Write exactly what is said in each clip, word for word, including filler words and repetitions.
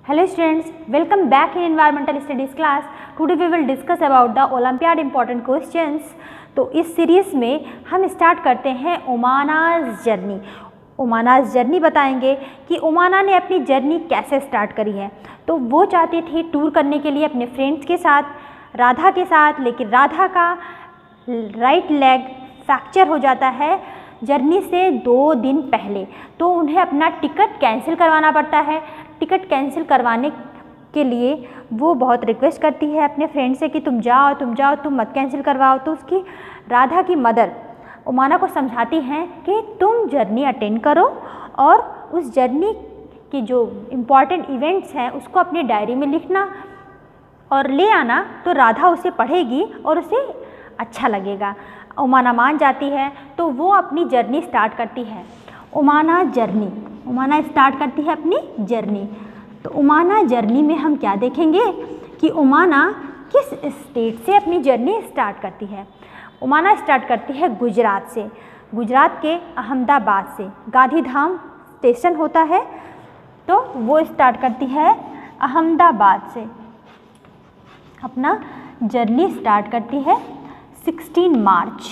Hello students, welcome back in environmental studies class. Today we will discuss about the Olympiad important questions. तो इस series में हम start करते हैं ओमानाज journey. ओमानाज journey बताएंगे कि ओमाना ने अपनी जर्नी कैसे स्टार्ट करी है. तो वो चाहती थी टूर करने के लिए अपने फ्रेंड्स के साथ, राधा के साथ, लेकिन राधा का राइट लेग फ्रैक्चर हो जाता है जर्नी से दो दिन पहले. तो उन्हें अपना टिकट कैंसिल करवाना पड़ता है. टिकट कैंसिल करवाने के लिए वो बहुत रिक्वेस्ट करती है अपने फ्रेंड से कि तुम जाओ तुम जाओ तुम मत कैंसिल करवाओ. तो उसकी राधा की मदर ओमाना को समझाती हैं कि तुम जर्नी अटेंड करो और उस जर्नी की जो इम्पॉर्टेंट इवेंट्स हैं उसको अपनी डायरी में लिखना और ले आना. तो राधा उसे पढ़ेगी और उसे अच्छा लगेगा. ओमाना मान जाती है तो वो अपनी जर्नी स्टार्ट करती है. ओमाना जर्नी ओमाना स्टार्ट करती है अपनी जर्नी. तो ओमाना जर्नी में हम क्या देखेंगे कि ओमाना किस स्टेट से अपनी जर्नी स्टार्ट करती है. ओमाना स्टार्ट करती है गुजरात से. गुजरात के अहमदाबाद से गांधीधाम स्टेशन होता है तो वो स्टार्ट करती है अहमदाबाद से. अपना जर्नी स्टार्ट करती है सोलह मार्च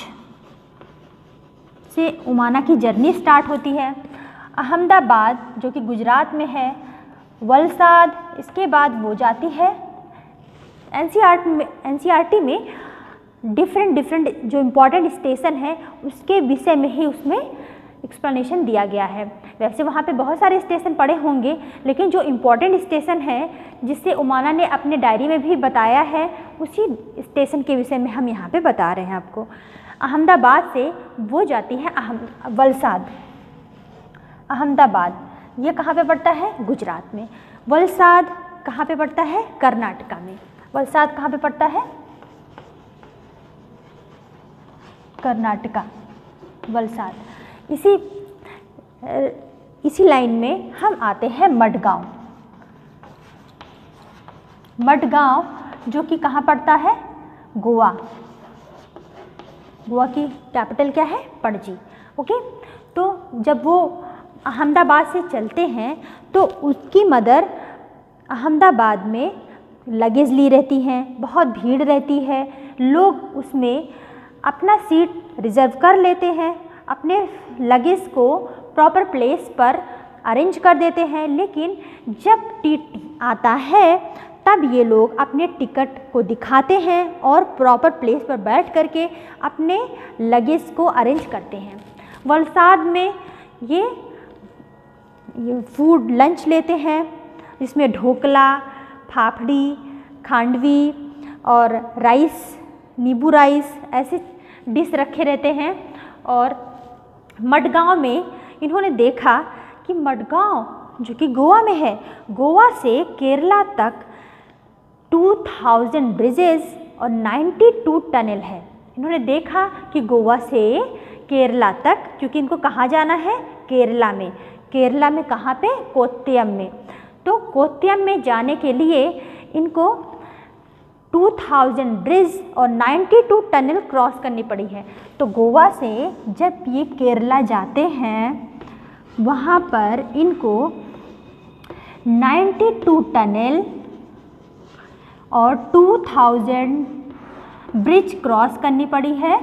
से ओमाना की जर्नी स्टार्ट होती है. अहमदाबाद जो कि गुजरात में है, वलसाड, इसके बाद वो जाती है एनसीईआरटी में एनसीईआरटी में डिफरेंट डिफरेंट जो इम्पोर्टेंट स्टेशन है उसके विषय में ही उसमें एक्सप्लेनेशन दिया गया है. वैसे वहाँ पे बहुत सारे स्टेशन पड़े होंगे लेकिन जो इम्पोर्टेंट स्टेशन है जिससे ओमाना ने अपने डायरी में भी बताया है उसी स्टेशन के विषय में हम यहाँ पे बता रहे हैं आपको. अहमदाबाद से वो जाती है अहम वलसाड. अहमदाबाद ये कहाँ पे पड़ता है? गुजरात में. वलसाड कहाँ पे पड़ता है? कर्नाटका में. वलसाड कहाँ पे पड़ता है? कर्नाटका. वलसाड. इसी इसी लाइन में हम आते हैं मडगांव. मडगांव जो कि कहाँ पड़ता है? गोवा. गोवा की कैपिटल क्या है? पणजी. ओके. तो जब वो अहमदाबाद से चलते हैं तो उसकी मदर अहमदाबाद में लगेज ली रहती हैं. बहुत भीड़ रहती है. लोग उसमें अपना सीट रिज़र्व कर लेते हैं, अपने लगेज को प्रॉपर प्लेस पर अरेंज कर देते हैं. लेकिन जब टीटी आता है तब ये लोग अपने टिकट को दिखाते हैं और प्रॉपर प्लेस पर बैठ करके अपने लगेज को अरेंज करते हैं. वलसाड में ये ये फूड लंच लेते हैं जिसमें ढोकला, फाफड़ी, खांडवी और राइस, नींबू राइस ऐसे डिश रखे रहते हैं. और मडगांव में इन्होंने देखा कि मडगांव जो कि गोवा में है, गोवा से केरला तक दो हज़ार ब्रिजेस और बानवे टनल है. इन्होंने देखा कि गोवा से केरला तक, क्योंकि इनको कहाँ जाना है? केरला में. केरला में कहाँ पे? कोट्टयम में. तो कोट्टयम में जाने के लिए इनको दो हज़ार ब्रिज और बानवे टनल क्रॉस करनी पड़ी है. तो गोवा से जब ये केरला जाते हैं वहाँ पर इनको बानवे टनल और दो हज़ार ब्रिज क्रॉस करनी पड़ी है,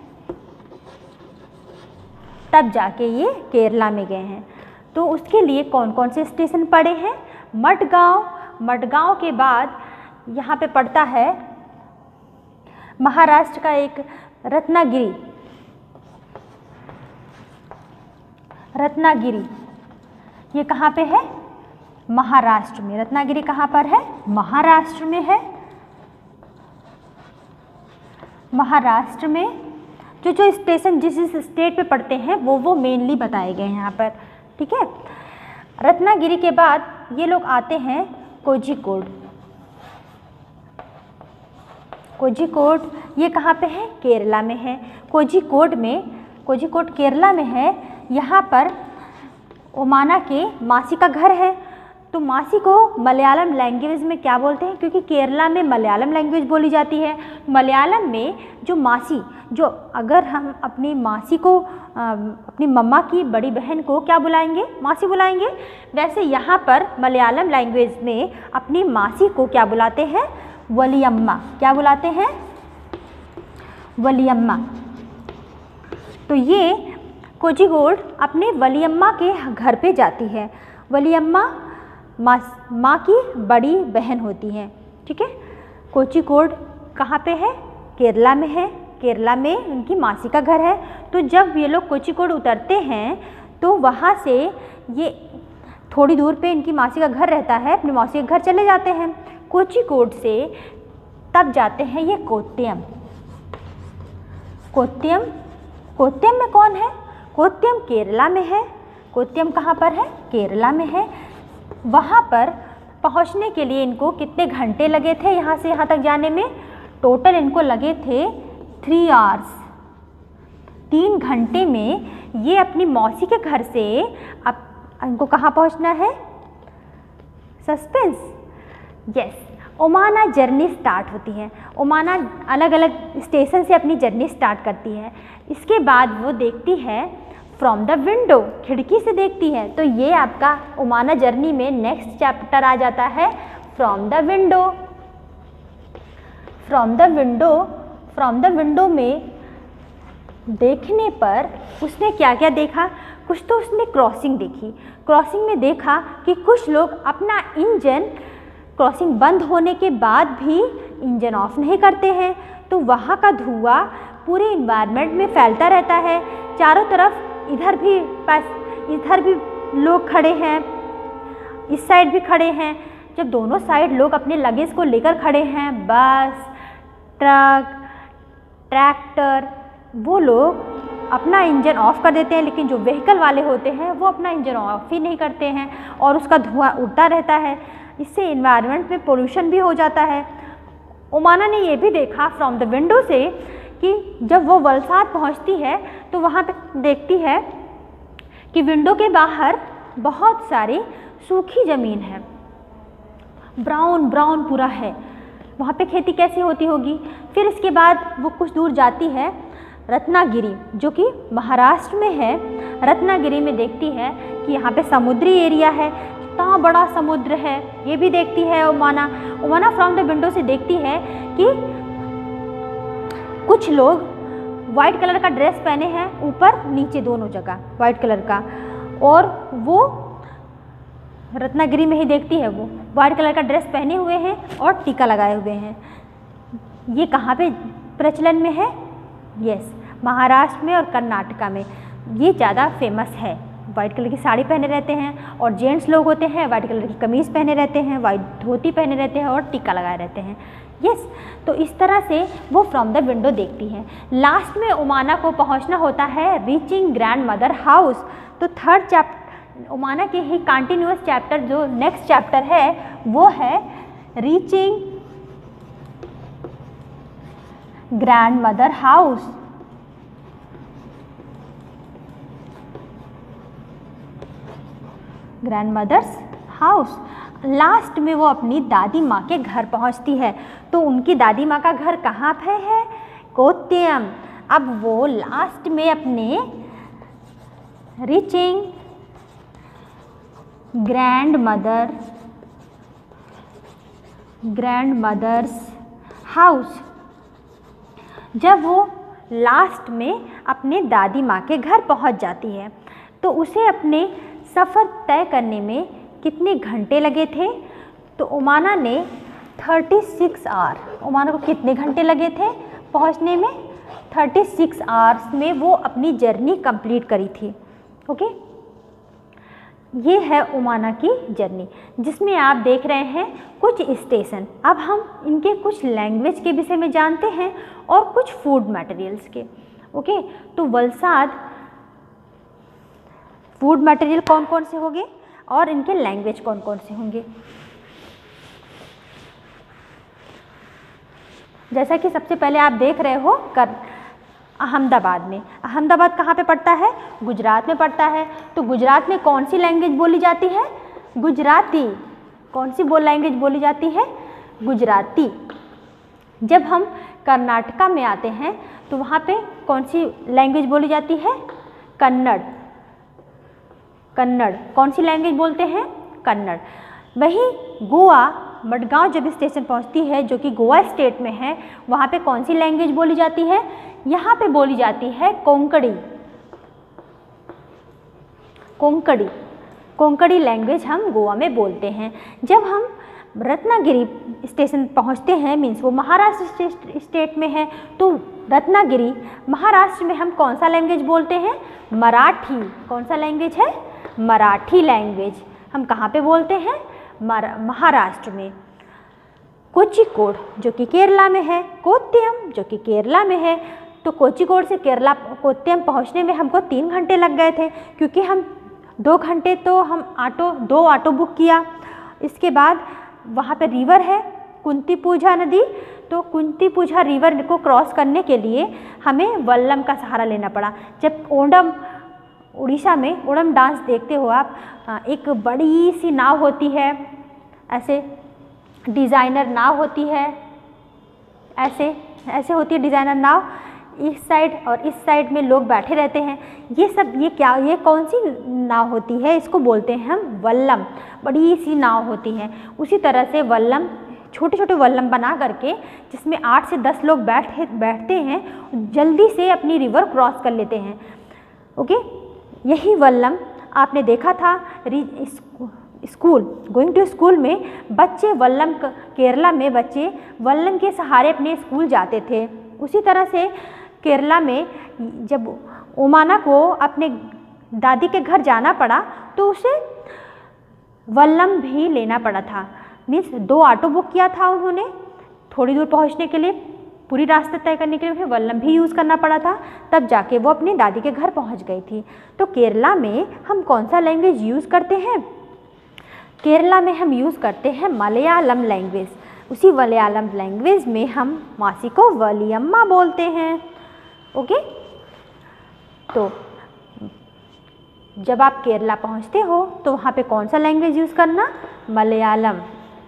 तब जाके ये केरला में गए हैं. तो उसके लिए कौन कौन से स्टेशन पड़े हैं? मडगांव. मडगांव के बाद यहाँ पे पड़ता है महाराष्ट्र का एक रत्नागिरी. रत्नागिरी ये कहाँ पे है? महाराष्ट्र में. रत्नागिरी कहाँ पर है? महाराष्ट्र में है. महाराष्ट्र में जो जो स्टेशन जिस जिस स्टेट पे पड़ते हैं वो वो मेनली बताए गए हैं यहाँ पर. ठीक है. रत्नागिरी के बाद ये लोग आते हैं कोझिकोड. कोझिकोड ये कहाँ पे है? केरला में है. कोझिकोड में कोझिकोड केरला में है. यहाँ पर ओमाना के मासी का घर है. तो मासी को मलयालम लैंग्वेज में क्या बोलते हैं, क्योंकि केरला में मलयालम लैंग्वेज बोली जाती है। मलयालम में जो मासी, जो अगर हम अपनी मासी को अपनी मम्मा की बड़ी बहन को क्या बुलाएंगे, मासी बुलाएंगे, वैसे यहाँ पर मलयालम लैंग्वेज में अपनी मासी को क्या बुलाते हैं, वलियम्मा। क्या बुलाते हैं, वलियम्मा। तो ये कोझिकोड अपने वलियम्मा के घर पे जाती है। वलियम्मा माँ माँ की बड़ी बहन होती हैं, ठीक है। कोझिकोड कहाँ पे है, केरला में है। केरला में उनकी मासी का घर है। तो जब ये लोग कोझिकोड उतरते हैं तो वहाँ से ये थोड़ी दूर पे इनकी मासी का घर रहता है, अपनी मासी के घर चले जाते हैं। कोझिकोड से तब जाते हैं ये कोट्टयम। कोट्टयम, कोट्टयम में कौन है, कोट्टयम केरला में है। कोट्टयम कहाँ पर है, केरला में है। वहाँ पर पहुँचने के लिए इनको कितने घंटे लगे थे, यहाँ से यहाँ तक जाने में टोटल इनको लगे थे थ्री आवर्स। तीन घंटे में ये अपनी मौसी के घर से अब इनको कहाँ पहुँचना है, suspense, yes, Omana journey start होती है। ओमाना अलग अलग स्टेशन से अपनी जर्नी स्टार्ट करती है। इसके बाद वो देखती है फ्रॉम द विंडो, खिड़की से देखती है। तो ये आपका ओमाना जर्नी में नेक्स्ट चैप्टर आ जाता है, from the window. From the window, from the window में देखने पर उसने क्या क्या देखा, कुछ तो उसने क्रॉसिंग देखी। क्रॉसिंग में देखा कि कुछ लोग अपना इंजन क्रॉसिंग बंद होने के बाद भी इंजन ऑफ नहीं करते हैं। तो वहाँ का धुआं पूरे इन्वायरमेंट में फैलता रहता है। चारों तरफ इधर भी पास इधर भी लोग खड़े हैं, इस साइड भी खड़े हैं। जब दोनों साइड लोग अपने लगेज को लेकर खड़े हैं, बस, ट्रक, ट्रैक्टर, वो लोग अपना इंजन ऑफ कर देते हैं, लेकिन जो व्हीकल वाले होते हैं वो अपना इंजन ऑफ ही नहीं करते हैं और उसका धुआं उड़ता रहता है। इससे इन्वायरमेंट में पोल्यूशन भी हो जाता है। ओमाना ने ये भी देखा फ्रॉम द विंडो से कि जब वो वलसाड पहुंचती है तो वहाँ पे देखती है कि विंडो के बाहर बहुत सारी सूखी ज़मीन है, ब्राउन ब्राउन पूरा है। वहाँ पे खेती कैसी होती होगी। फिर इसके बाद वो कुछ दूर जाती है रत्नागिरी, जो कि महाराष्ट्र में है। रत्नागिरी में देखती है कि यहाँ पे समुद्री एरिया है, कितना बड़ा समुद्र है, ये भी देखती है Omana. Omana from the window से देखती है कि कुछ लोग वाइट कलर का ड्रेस पहने हैं, ऊपर नीचे दोनों जगह वाइट कलर का, और वो रत्नागिरी में ही देखती है, वो वाइट कलर का ड्रेस पहने हुए हैं और टीका लगाए हुए हैं। ये कहाँ पे प्रचलन में है, यस, महाराष्ट्र में और कर्नाटका में ये ज़्यादा फेमस है। वाइट कलर की साड़ी पहने रहते हैं और जेंट्स लोग होते हैं वाइट कलर की कमीज़ पहने रहते हैं, वाइट धोती पहने रहते हैं और टीका लगाए रहते हैं, यस। तो इस तरह से वो फ्रॉम द विंडो देखती है। लास्ट में ओमाना को पहुंचना होता है रीचिंग ग्रैंड मदर हाउस। तो थर्ड चैप्टर ओमाना के ही कंटिन्यूअस चैप्टर जो नेक्स्ट चैप्टर है वो है reaching grandmother house. Grandmother's house. Last में वो अपनी दादी माँ के घर पहुँचती है। तो उनकी दादी माँ का घर कहाँ पे है, कोट्टयम। अब वो लास्ट में अपने reaching grandmother grandmother's house, जब वो लास्ट में अपने दादी माँ के घर पहुँच जाती है तो उसे अपने सफ़र तय करने में कितने घंटे लगे थे। तो ओमाना ने छत्तीस आवर, ओमाना को कितने घंटे लगे थे पहुंचने में, छत्तीस आवर्स में वो अपनी जर्नी कंप्लीट करी थी। ओके, ये है ओमाना की जर्नी जिसमें आप देख रहे हैं कुछ स्टेशन। अब हम इनके कुछ लैंग्वेज के विषय में जानते हैं और कुछ फूड मटेरियल्स के। ओके, तो वलसाड फूड मटेरियल कौन कौन से होंगे और इनके लैंग्वेज कौन कौन से होंगे। जैसा कि सबसे पहले आप देख रहे हो कर अहमदाबाद में। अहमदाबाद कहाँ पे पड़ता है, गुजरात में पड़ता है। तो गुजरात में कौन सी लैंग्वेज बोली जाती है, गुजराती। कौन सी बोल लैंग्वेज बोली जाती है? गुजराती। जब हम कर्नाटका में आते हैं तो वहाँ पे कौन सी लैंग्वेज बोली जाती है? कन्नड़। कन्नड़। कौन सी लैंग्वेज बोलते हैं? कन्नड़। वहीं गोवा, मडगांव जब स्टेशन पहुँचती है जो कि गोवा स्टेट में है, वहाँ पे कौन सी लैंग्वेज बोली जाती है? यहाँ पे बोली जाती है कोंकणी। कोंकणी। कोंकणी लैंग्वेज हम गोवा में बोलते हैं। जब हम रत्नागिरी स्टेशन पहुंचते हैं, मीन्स वो महाराष्ट्र स्टेट में है, तो रत्नागिरी महाराष्ट्र में हम कौन सा लैंग्वेज बोलते हैं? मराठी। कौन सा लैंग्वेज है? मराठी लैंग्वेज हम कहाँ पे बोलते हैं? महाराष्ट्र में। कोझिकोड जो कि केरला में है, कोट्टयम जो कि केरला में है। तो कोझिकोड से केरला कोट्टयम पहुँचने में हमको तीन घंटे लग गए थे, क्योंकि हम दो घंटे तो हम ऑटो दो ऑटो बुक किया। इसके बाद वहाँ पे रिवर है कुंतीपुझा नदी, तो कुंतीपुझा रिवर को क्रॉस करने के लिए हमें वल्लम का सहारा लेना पड़ा। जब ओणम उड़ीसा में ओणम डांस देखते हो आप, एक बड़ी सी नाव होती है, ऐसे डिज़ाइनर नाव होती है, ऐसे ऐसे होती है डिज़ाइनर नाव, इस साइड और इस साइड में लोग बैठे रहते हैं। ये सब ये क्या ये कौन सी नाव होती है? इसको बोलते हैं हम वल्लम। बड़ी सी नाव होती है। उसी तरह से वल्लम, छोटे छोटे वल्लम बना करके जिसमें आठ से दस लोग बैठे बैठते हैं, जल्दी से अपनी रिवर क्रॉस कर लेते हैं। ओके, यही वल्लम आपने देखा था स्कूल गोइंग टू स्कूल में, बच्चे वल्लम केरला में बच्चे वल्लम के सहारे अपने स्कूल जाते थे। उसी तरह से केरला में जब ओमाना को अपने दादी के घर जाना पड़ा तो उसे वल्लम भी लेना पड़ा था। मीन्स दो ऑटो बुक किया था उन्होंने थोड़ी दूर पहुंचने के लिए, पूरी रास्ता तय करने के लिए उन्हें वल्लम भी यूज़ करना पड़ा था, तब जाके वो अपनी दादी के घर पहुंच गई थी। तो केरला में हम कौन सा लैंग्वेज यूज़ करते हैं? केरला में हम यूज़ करते हैं मलयालम लैंग्वेज। उसी मलयालम लैंग्वेज में हम मासी को वलियम्मा बोलते हैं। ओके, तो जब आप केरला पहुंचते हो तो वहाँ पे कौन सा लैंग्वेज यूज़ करना? मलयालम।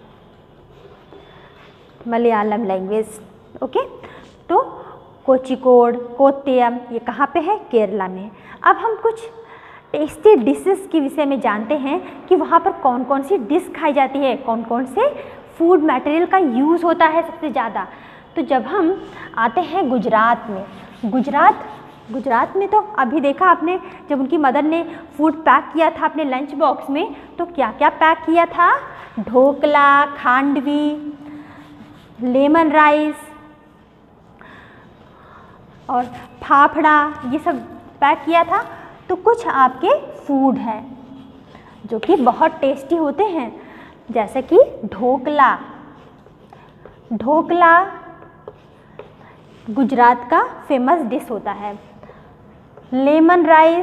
मलयालम लैंग्वेज। ओके, तो कोझिकोड, कोट्टयम ये कहाँ पे है? केरला में। अब हम कुछ टेस्टी डिशेस के विषय में जानते हैं कि वहाँ पर कौन कौन सी डिश खाई जाती है, कौन कौन से फूड मटेरियल का यूज़ होता है सबसे ज़्यादा। तो जब हम आते हैं गुजरात में, गुजरात गुजरात में तो अभी देखा आपने, जब उनकी मदर ने फूड पैक किया था अपने लंच बॉक्स में, तो क्या क्या पैक किया था? ढोकला, खांडवी, लेमन राइस और फाफड़ा, ये सब पैक किया था। तो कुछ आपके फूड हैं जो कि बहुत टेस्टी होते हैं, जैसे कि ढोकला। ढोकला गुजरात का फेमस डिश होता है। लेमन राइस,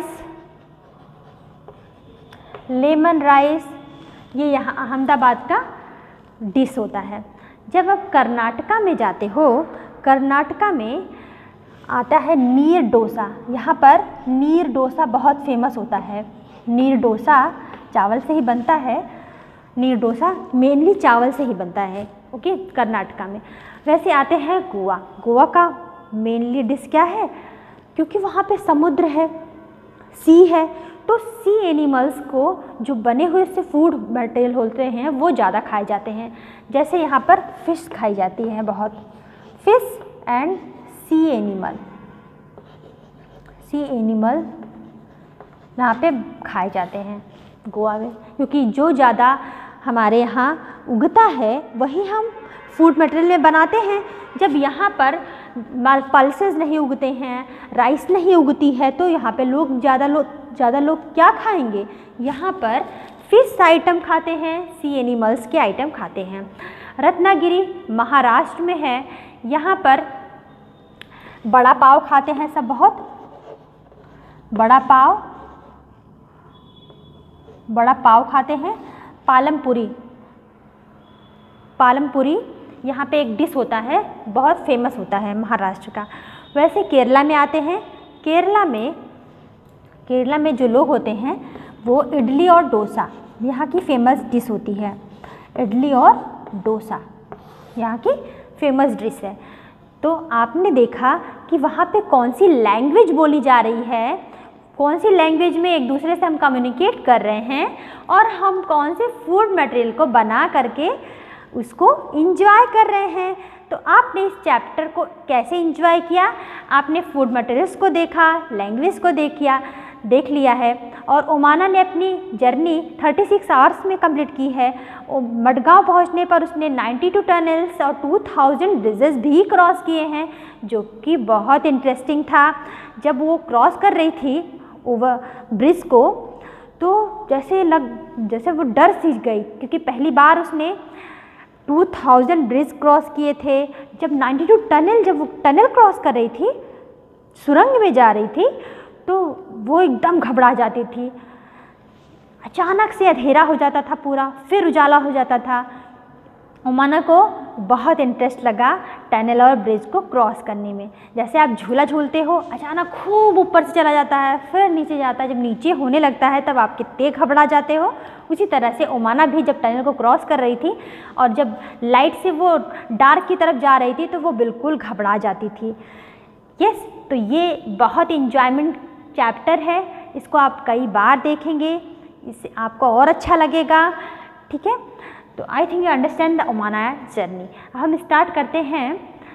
लेमन राइस ये यहाँ अहमदाबाद का डिश होता है। जब आप कर्नाटका में जाते हो, कर्नाटका में आता है नीर डोसा। यहाँ पर नीर डोसा बहुत फेमस होता है। नीर डोसा चावल से ही बनता है, नीर डोसा मेनली चावल से ही बनता है। ओके, कर्नाटका में। वैसे आते हैं गोवा। गोवा का मेनली डिश क्या है? क्योंकि वहाँ पे समुद्र है, सी है, तो सी एनिमल्स को जो बने हुए से फूड मटेरियल होते हैं वो ज़्यादा खाए जाते हैं। जैसे यहाँ पर फ़िश खाई जाती है बहुत, fish and sea animal, sea animal यहाँ पे खाए जाते हैं गोवा में, क्योंकि जो ज़्यादा हमारे यहाँ उगता है वही हम फूड मटेरियल में बनाते हैं। जब यहाँ पर पल्सेस नहीं उगते हैं, राइस नहीं उगती है, तो यहाँ पे लोग ज़्यादा लोग ज़्यादा लोग क्या खाएंगे? यहाँ पर फिश आइटम खाते हैं, सी एनिमल्स के आइटम खाते हैं। रत्नागिरी महाराष्ट्र में है, यहाँ पर बड़ा पाव खाते हैं सब बहुत, बड़ा पाव बड़ा पाव खाते हैं। पालम पूरी, पालम पूरी यहाँ पे एक डिश होता है, बहुत फेमस होता है महाराष्ट्र का। वैसे केरला में आते हैं, केरला में केरला में जो लोग होते हैं वो इडली और डोसा, यहाँ की फेमस डिश होती है। इडली और डोसा यहाँ की फेमस डिश है। तो आपने देखा कि वहाँ पे कौन सी लैंग्वेज बोली जा रही है, कौन सी लैंग्वेज में एक दूसरे से हम कम्युनिकेट कर रहे हैं और हम कौन से फूड मटेरियल को बना करके उसको इंजॉय कर रहे हैं। तो आपने इस चैप्टर को कैसे इंजॉय किया? आपने फूड मटेरियल्स को देखा, लैंग्वेज को देखिया देख लिया है और ओमाना ने अपनी जर्नी छत्तीस आवर्स में कंप्लीट की है। मडगांव पहुंचने पर उसने बानवे टनल्स और दो हज़ार ब्रिजेस भी क्रॉस किए हैं, जो कि बहुत इंटरेस्टिंग था। जब वो क्रॉस कर रही थी ओवर ब्रिज को, तो जैसे लग जैसे वो डर सी गई, क्योंकि पहली बार उसने दो हज़ार ब्रिज क्रॉस किए थे। जब बानवे टनल जब वो टनल क्रॉस कर रही थी, सुरंग में जा रही थी, तो वो एकदम घबरा जाती थी। अचानक से अंधेरा हो जाता था पूरा, फिर उजाला हो जाता था। ओमाना को बहुत इंटरेस्ट लगा टनल और ब्रिज को क्रॉस करने में। जैसे आप झूला झूलते हो, अचानक खूब ऊपर से चला जाता है, फिर नीचे जाता है, जब नीचे होने लगता है तब आप कितने घबरा जाते हो। उसी तरह से ओमाना भी जब टनल को क्रॉस कर रही थी और जब लाइट से वो डार्क की तरफ जा रही थी, तो वो बिल्कुल घबरा जाती थी। यस, तो ये बहुत इंजॉयमेंट चैप्टर है, इसको आप कई बार देखेंगे, इससे आपको और अच्छा लगेगा। ठीक है, तो I think you understand the Omana journey. हम स्टार्ट करते हैं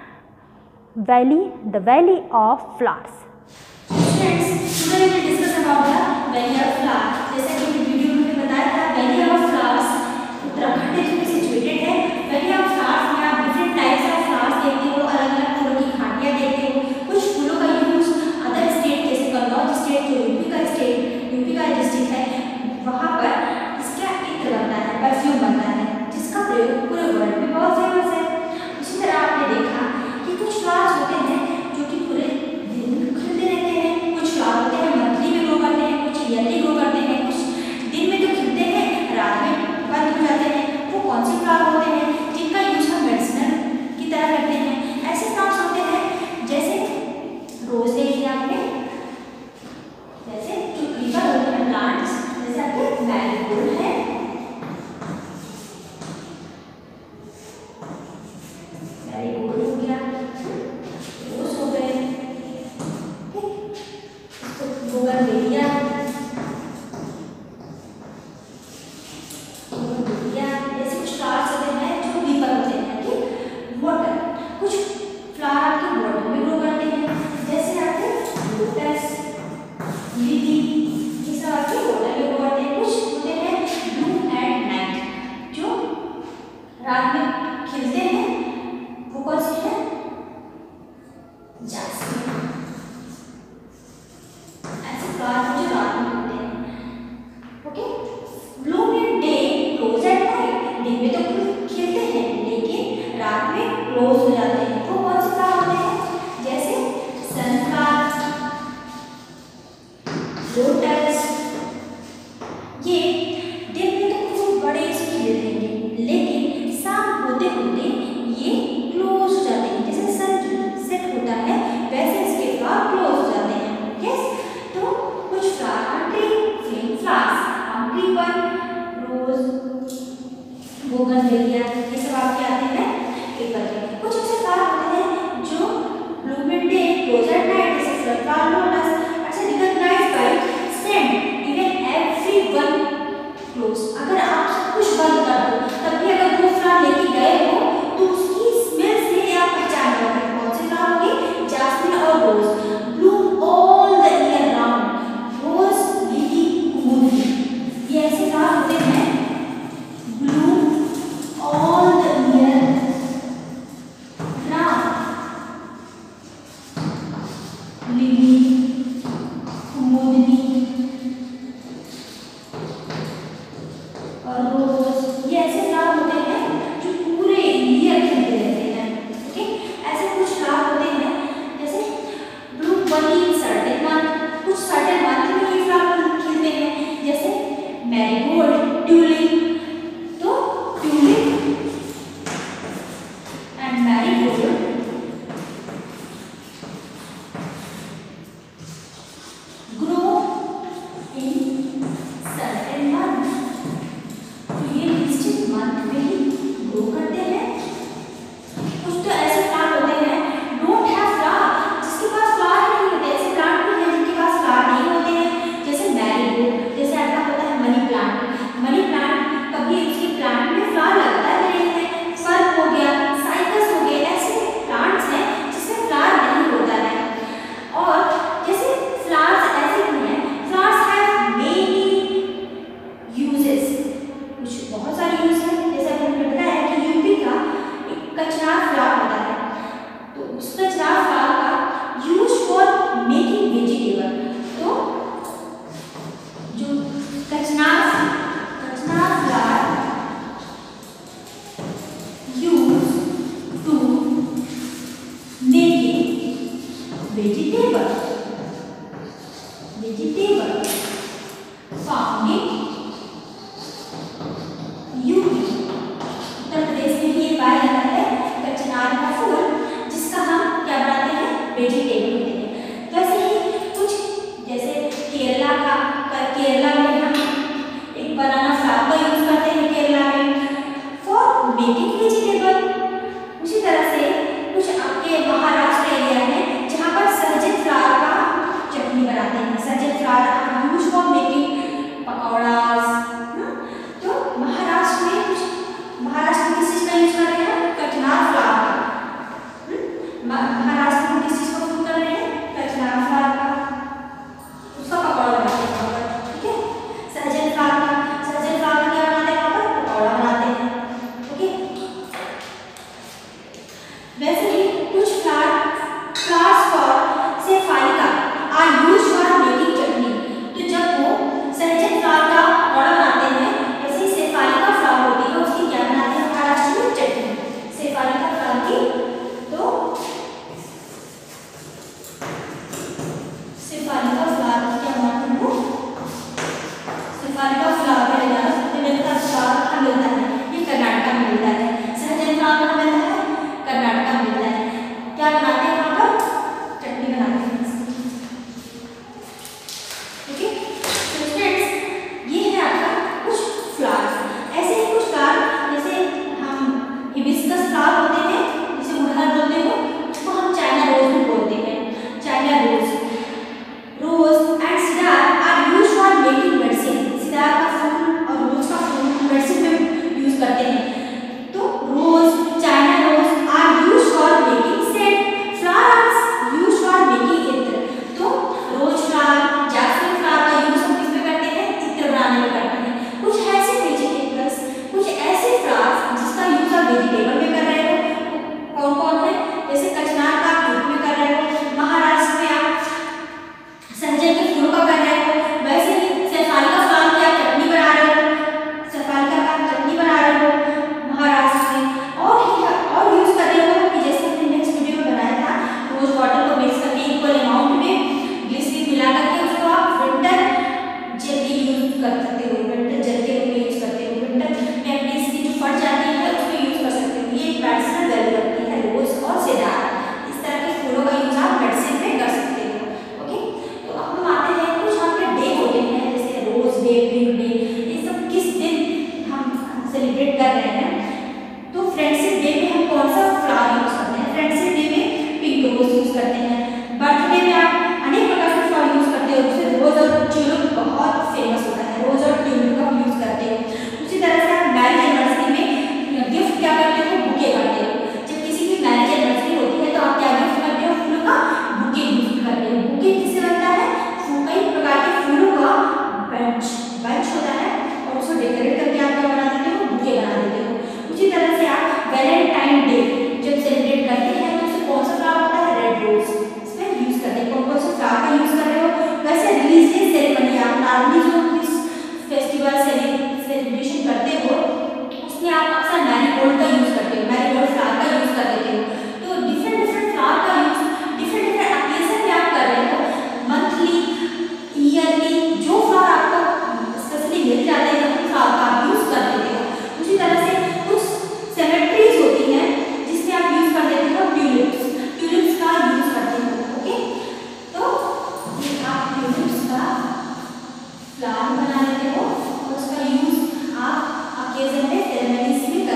valley the valley of flowers. Friends, today we will discuss about the valley of flowers. जैसा कि वीडियो में बताया था, वैली ऑफ फ्लावर्स उत्तराखंड में सिचुएटेड है। वैली ऑफ फ्लावर्स में आप डिफरेंट टाइप्स ऑफ फ्लावर्स देखते हो, अलग अलग फूलों की घाटियाँ देखते हो। कुछ फूलों का यूज अदर स्टेट जैसे कन्नौज स्टेट, जो यूपी का स्टेट यूपी का डिस्ट्रिक्ट है, वहाँ पर इसका इत्र बनता है, परफ्यूम बनता है, जिसका प्रयोग पूरे वर्ल्ड में बहुत फेमस है। उसी तरह आपने देखा कि कुछ फ्लावर्स होते हैं जो कि पूरे दिन खिलते रहते हैं, कुछ फ्लावर होते हैं मंथली में ग्रो करते हैं, कुछ ईयरली ग्रो करते हैं, कुछ दिन में तो खिलते हैं, रात में बंद हो जाते हैं। वो कौन से फ्लावर होते हैं जिनका यूज हम मेडिसिनल की तरह करते हैं? ऐसे फ्लावर्स होते हैं जैसे रोज देख लिया आपने, जैसे जो प्रीफर होते हैं प्लांट्स, जैसे आपके मैरीगोल्ड है, मैरीगोल्ड हो गया, रोज हो गए, बोगनवेलिया, बोगनवेलिया, ऐसे कुछ फ्लावर्स होते हैं जो प्रीफर होते हैं कि वाटर, कुछ फ्लावर आपके वाटर में ग्रो करते हैं, जैसे आपके लोटस, लिली, ये सब आपके वाटर में ग्रो करते हैं। कुछ होते हैं ब्लू एंड नाइट, जो रात में खिलते हैं, वो कौन से हैं? जैस्मिन। ऐसे फ्लावर जो रात में होते हैं। Okay, bloom in day, close at night. दिन में तो खिलते हैं लेकिन रात में क्लोज हो जाते हैं। वो कौन से फ्लावर होते हैं? जैसे सनफ्लावर, लोटस। ये दिन में तो खूब बड़े से खिले रहेंगे, लेकिन शाम होते होते ये क्लोज हो जाते हैं। जैसे सन सेट होता है वैसे इसके फ्लावर क्लोज हो जाते हैं। यस, तो कुछ flower tree, flame flowers, creeper, rose, bougainvillea, ये सब आपके आते हैं पेपर के। कुछ ऐसे फ्लावर होते हैं जो bloom in day, close at night, जैसे सनफ्लावर, लोटस। अच्छा, recognized by scent even everyone close. अगर आप सब कुछ बंद कर दो, तब भी अगर वो फ्लावर लेके गए हो तो उसकी स्मेल से आप पहचान जाओगे कौन से फ्लावर होंगे? जैस्मिन और rose. Bloom all the year round, rose, lily, कुमुदिनी, ये ऐसे फ्लावर होते हैं bloom all the year round. Lily, कुमुदिनी और रोज, ये ऐसे फ्लावर होते हैं जो पूरे ईयर खिलते रहते हैं। ओके, ऐसे कुछ फ्लावर होते हैं जैसे bloom only in certain month, कुछ सर्टेन मंथ में ये फ्लावर खिलते हैं, जैसे मैरीगोल्ड, ट्यूलिप। तो tulip and marigold grow in certain month. Vegetable, vegetable found in UP, Uttar Pradesh में भी ये पाया जाता है कचनार का फूल, जिसका हम क्या बनाते हैं, वेजिटेबल होते हैं। तो ऐसे ही कुछ जैसे केरला का, केरला में हम एक बनाना फ्लावर का यूज करते हैं केरला में फॉर मेकिंग वेजिटेबल। उसी तरह से कुछ आपके महाराष्ट्र एरिया में जहाँ पर सहजन फ्लावर का चटनी बनाते हैं, sahjan flower use for making pakoras. तो महाराष्ट्र में कुछ महाराष्ट्र में किस चीज का यूज कर रहे हैं, कचनार फ्लावर का। महाराष्ट्र में किस चीज का यूज कर रहे हैं, कचनार फ्लावर का, उसका पकौड़ा बनाते हैं वहाँ पर, ठीक है। सहजन फ्लावर का, सहजन फ्लावर क्या बनाते हैं वहाँ पर, पकौड़ा बनाते हैं, ओके। वैसे ही कुछ flower flowers for shefalika are used for making chutney. तो जब वो सहजन फ्लावर का पकौड़ा बनाते हैं, वैसे ही सेफालिका फ्लावर होती है, उसकी क्या बनाते हैं महाराष्ट्र में, चटनी, सेफालिका फ्लावर की। तो सेफालिका फ्लावर की क्या बनाते हैं वो, सेफालिका फ्लावर में लगाना सबसे मिलता फ्लावर कहाँ मिलता है, ये कर्नाटक में मिलता है। सहजन फ्लावर कहाँ मिलता है, कर्नाटक में मिलता है। क्या बनाते हैं वहाँ पर, चटनी बनाते हैं, ओके। तो स्टूडेंट्स ये है आपका कुछ फ्लावर्स। ऐसे ही कुछ फ्लावर जैसे हम हिबिस्कस फ्लावर होते हैं, जिसे गुड़हल बोलते हो, उसको हम चाइना रोज भी बोलते हैं, China rose. Rose and cedar are used for making medicine. Cedar का फूल और रोज का फूल मेडिसिन में यूज करते हैं। तो rose, China rose are used for making scent, flowers used for making इत्र। तो रोज फ्लावर, जैस्मिन फ्लावर का यूज हम किस में करते हैं, इत्र बनाने में करते हैं। कुछ ऐसे वेजिटेबल्स, कुछ ऐसे फ्लावर्स जिसका यूज आप वेजिटेबल में कर रहे हो, कौन कौन है, जैसे कचनार का आप यूज में कर रहे हो, महाराष्ट्र में आप सहजन के फूलों का कर रहे हो, वैसे ही सेफालिका फ्लावर की आप चटनी बना रहे हो, सेफालिका का चटनी बना रहे हो महाराष्ट्र में। और और यूज कर रहे हो कि जैसे हमने नेक्स्ट वीडियो में बनाया था, रोज वाटर को मिक्स करके इक्वल अमाउंट में ग्लिसरीन मिला करके उसको आप विंटर जेल के यूज कर सकते हो, विंटर जेल के रूप में यूज करते हो, विंटर में अपनी स्किन जो फट जाती है उसमें यूज कर सकते हो। ये एक मेडिसिनल वैल्यू रखती है रोज और सेडार, इस तरह के फूलों का यूज आप मेडिसिन में कर सकते हो, ओके। तो अब हम आते हैं कुछ आपके डे होते हैं, जैसे रोज डे, पिंक डे, ये सब किस दिन हम सेलिब्रेट कर रहे हैं। तो फ्रेंडशिप डे में हम कौन सा फ्लावर यूज करते हैं, फ्रेंडशिप डे में पिंक रोज यूज करते हैं। बर्थडे में आप अनेक प्रकार के फ्लावर यूज करते हो, जैसे रोज और ट्यूलिप बहुत फेमस होता है, रोज और ट्यूलिप का यूज करते हो। उसी तरह से आप मैरिज एनिवर्सरी में गिफ्ट क्या करते हो, बुके करते हो। जब किसी की मैरिज एनिवर्सरी होती है तो आप क्या गिफ्ट करते हो, फूलों का बुके गिफ्ट करते हो। बुके किससे बनता है, कई प्रकार के फूलों का बंच बंच होता है और उसको डेकोरेट करके आप क्या बना देते हो, बुके बना देते हो। उसी तरह से आप वैलेंटाइन डे जब सेलिब्रेट करते हैं तो उससे कौन सा फ्लावर होता है, रेड रोज, इसमें यूज करते हैं। कौन कौन से फ्लावर का यूज कर रहे हो, वैसे रिलीजियस सेरेमनी आप नॉर्मली जो इस फेस्टिवल सेलिब्रेशन करते हो उसमें आप अक्सर मैरीगोल्ड का यूज करते हो, मैरीगोल्ड फ्लावर का यूज कर देते हो। तो डिफरेंट डिफरेंट फ्लावर का यूज डिफरेंट डिफरेंट ओकेजन पे आप कर रहे हो, मंथली, ईयरली, जो फ्लावर आपको स्पेशली मिल जाते हैं उन फ्लावर का आप यूज कर देते हो। उसी तरह से कुछ सेमेट्रीज होती हैं जिसमें आप यूज कर देते हो ट्यूलिप्स, ट्यूलिप्स का यूज करते हो, ओके। तो ये आप ट्यूलिप्स का फ्लावर बना लेते हो और उसका यूज आप ओकेजन पे सेरेमनीज में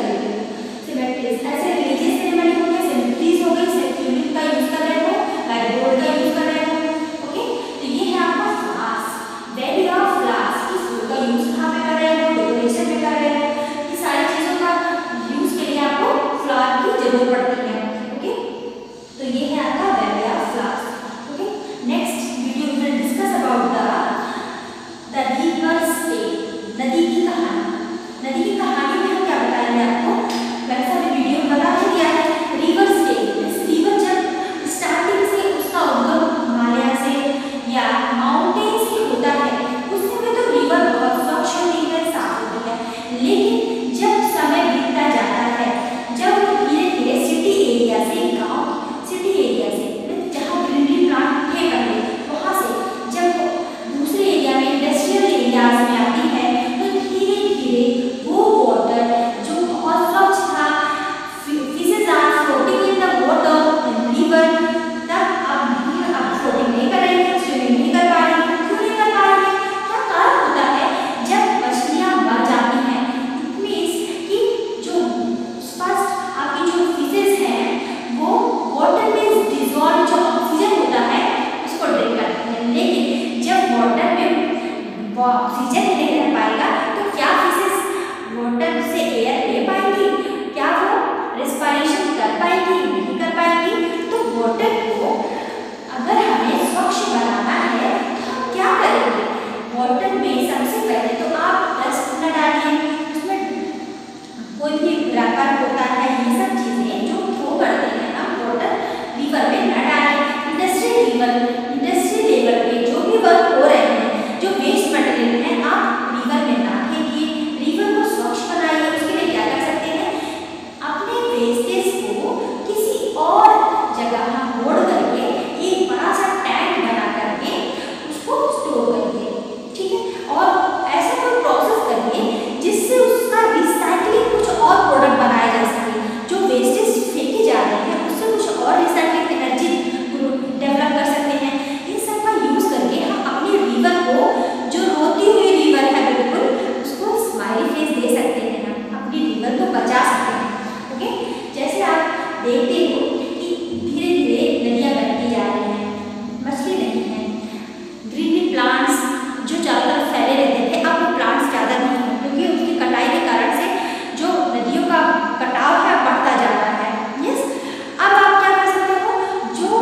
भी रैपर होता है, ये सब चीज़ें जो थ्रो करते हैं हम वाटर रिवर में न डालें। इंडस्ट्रियल लेवल इंडस्ट्रियल लेवल पे जो भी वर्क हो रहे हैं, जो वेस्ट मटेरियल है, आप रिवर में ना फेंकिए, रिवर को स्वच्छ बनाइए। उसके लिए क्या कर सकते हैं, अपने वेस्टेज को किसी और जगह मोड़ करके एक बड़ा सा टैंक बना करके उसको स्टोर करिए, ठीक है। और ऐसा कोई प्रोसेस करिए जिससे उसका रिसाइकलिंग कुछ और प्रोडक्ट बनाया जा सके। जो वेस्टेज फेंके जा रहे हैं उससे कुछ और रिसाइकलिंग एनर्जी डेवलप कर सकते हैं। इन सब का यूज़ करके हम अपनी रिवर को, जो रोती हुई रिवर है बिल्कुल, उसको स्माइली फेस दे सकते हैं, हम अपनी रिवर को बचा सकते हैं। ओके, जैसे आप देखते हो कि धीरे धीरे नदियाँ बनती जा रही हैं, मछली नहीं है, ग्रीनरी प्लांट्स जो चारों तरफ फैले रहते थे अब वो प्लांट्स ज़्यादा नहीं है, क्योंकि उसकी कटाई के कारण से जो नदियों का कटाव है बढ़ता जा रहा है। यस, अब आप क्या कर सकते हो, जो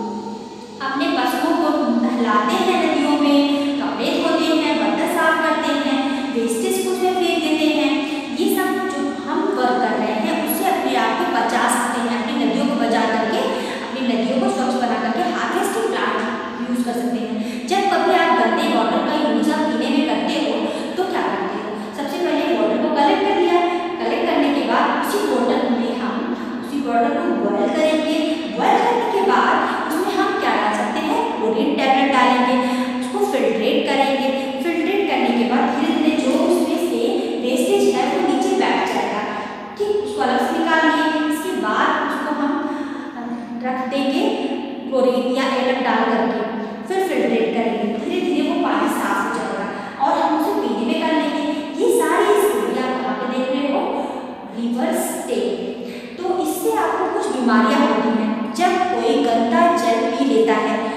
अपने पशुओं को नहलाते हैं नदियों में, कपड़े धोते हैं, बर्तन साफ करते हैं, वेस्टेज को उसमें फेंक देते हैं, ये सब जो हम वर्क कर रहे हैं उससे अपने आप को बचा सकते हैं। अपनी नदियों को बचा करके, अपनी नदियों को स्वच्छ बना करके हार्वेस्टिंग प्लांट यूज़ कर सकते हैं। जब कभी आप गंदे वाटर का यूज़ आप पीने में करते हो तो क्या करते हो, सबसे पहले वाटर को कलेक्ट कर लिया, कलेक्ट करने के बाद उसी वाटर में हम उसी वाटर को बॉयल करेंगे। बॉयल करने के बाद उसमें हम क्या डाल सकते हैं, क्लोरीन टैबलेट डालेंगे, उसको फिल्ट्रेट करेंगे। फिल्ट्रेट करने के बाद धीरे धीरे जो उसमें से वेस्टेज है वो नीचे बैठ जाएगा, ठीक, उसको अलग से निकाल लिए। इसके बाद उसको हम रख देंगे क्लोरीन या एलन डाल करके, फिर फिल्ट्रेट करेंगे, धीरे धीरे वो पानी साफ हो जाएगा और हम उसे पीने में कर लेंगे। ये सारी स्टोरी आप कहाँ पे देख रहे हो, रिवर स्टेट। तो इससे आपको कुछ बीमारियां होती हैं। जब कोई गंदा जल पी लेता है